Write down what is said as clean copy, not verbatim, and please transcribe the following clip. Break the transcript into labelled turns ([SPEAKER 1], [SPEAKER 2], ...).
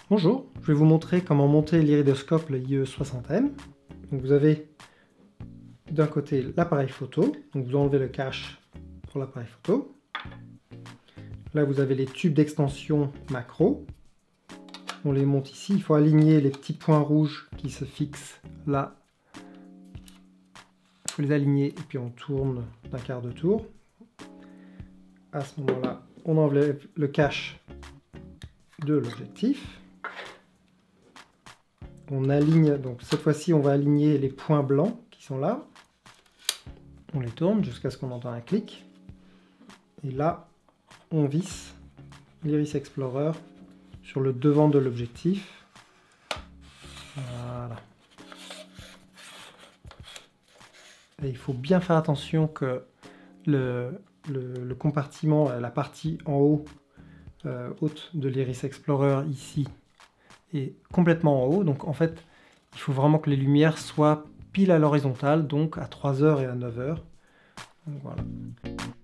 [SPEAKER 1] Bonjour, je vais vous montrer comment monter l'iridoscope, le IE60M. Donc vous avez d'un côté l'appareil photo, donc vous enlevez le cache pour l'appareil photo. Là vous avez les tubes d'extension macro. On les monte ici, il faut aligner les petits points rouges qui se fixent là. Il faut les aligner et puis on tourne d'un quart de tour. À ce moment-là, on enlève le cache de l'objectif. On aligne, donc cette fois-ci on va aligner les points blancs qui sont là. On les tourne jusqu'à ce qu'on entende un clic. Et là, on visse l'Iris Explorer sur le devant de l'objectif. Voilà. Et il faut bien faire attention que le compartiment, la partie en haut, haute de l'Iris Explorer ici, est complètement en haut. Donc en fait, il faut vraiment que les lumières soient pile à l'horizontale, donc à 3h et à 9h. Donc, voilà.